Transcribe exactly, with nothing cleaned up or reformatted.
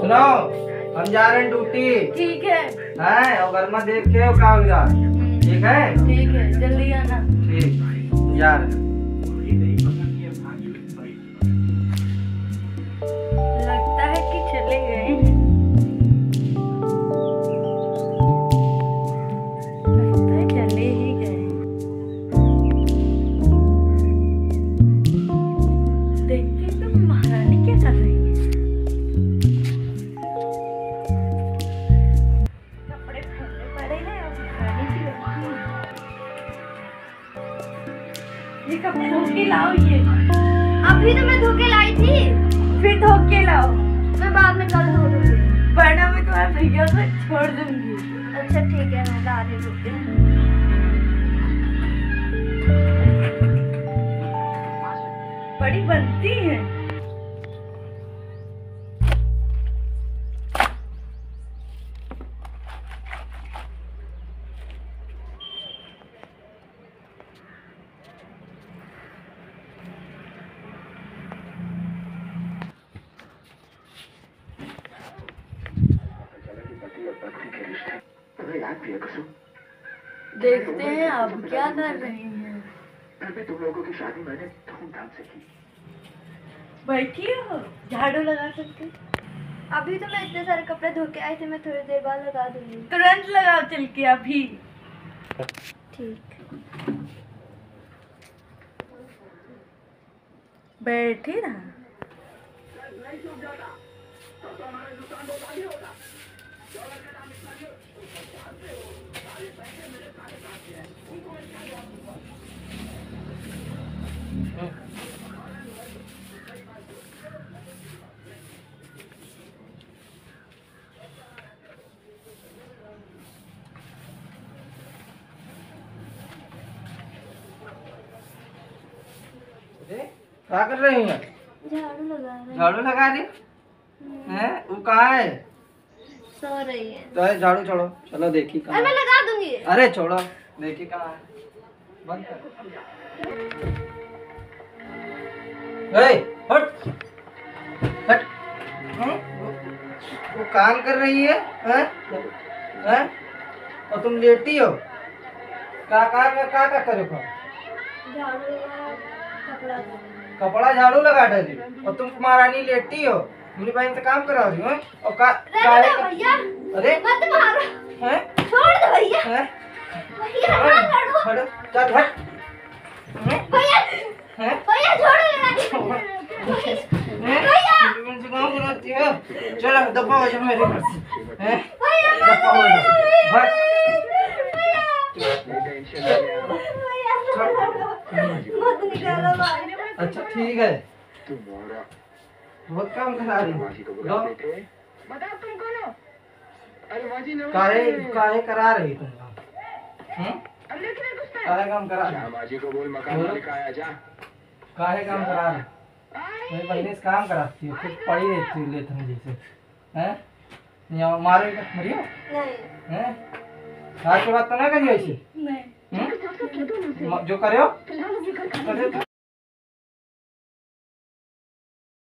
सुनो, हम जा रहे हैं ड्यूटी। ठीक है। हैं और घर में देख के क्या होगा। ठीक है ठीक है, जल्दी आना। ठीक, जा रहे हैं। लगता है कि चले गए हैं। लगता है चले ही गए। देखते तो महारानी क्या कर रही है। कपड़े फैलने पड़े हैं और महारानी की लड़की है। ये कपड़े धो के लाओ। ये अभी तो मैं धो के लाई थी। फिर धो के लाओ। मैं बाद में कल धो दूंगी। वरना मैं तुम्हारे भैया को छोड़ दूंगी। अच्छा ठीक है, मैं ला रही हूँ। बड़ी बनती है। देखते हैं आप क्या कर रही हैं। तुम लोगों की शादी मैंने धूमधाम से की। बैठी हो, झाड़ू लगा सकते। अभी तो मैं इतने सारे कपड़े धो के आई थी, मैं थोड़ी देर बाद लगा दूंगी। तुरंत लगाओ चल के अभी। ठीक। बैठे ना। क्या कर रही हैं? झाड़ू लगा रही झाड़ू लगा रही हैं? वो कहाँ है? सो रही है। तो है, झाड़ू छोड़ो, चलो देखी कहाँ अरे मैं है। लगा दूंगी। अरे छोड़ो, देखी कहाँ है। बंद कर। ए, हट हट। हैं? वो, वो काम कर रही है हैं? हैं? और तुम लेटी हो। क्या क्या क्या क्या क्या करो का? झाड़ू लगा, कपड़ा धो। कपड़ा झाड़ू लगा डाली और तुम महारानी लेटी हो। मेरी बहन से काम करा रही हो हैं? और का रहने दो भैया। अरे मत मारो। हैं? छोड़ दो भैया। हैं? भैया मत मारो। हट, चल हट। हैं? भैया हैं? भैया झाड़ू लगा दी। हैं? मेरी बहन से काम कराती हो। चलो दबा हो जा मेरे घर से। हैं? दबा हो जा। हट। मत निकालो भाई। अच्छा ठीक है, बहुत काम करा रही हो। बताओ तुम कौन हो? अरे माजी ने काहे काहे करा रही तुम काम? हैं? अब लेकिन कुछ नहीं। काहे काम करा रही? माजी को बोल मकान मालिक आया जा। काहे काम करा रही? मेरी बहन से काम कराती है, खुद पड़ी रहती है लेथन जैसे। हैं? यहाँ मारे मरियो? नहीं। हैं? आज के बाद तो ना करियो ऐसे? नहीं। हम्म? जो करे हो करे तो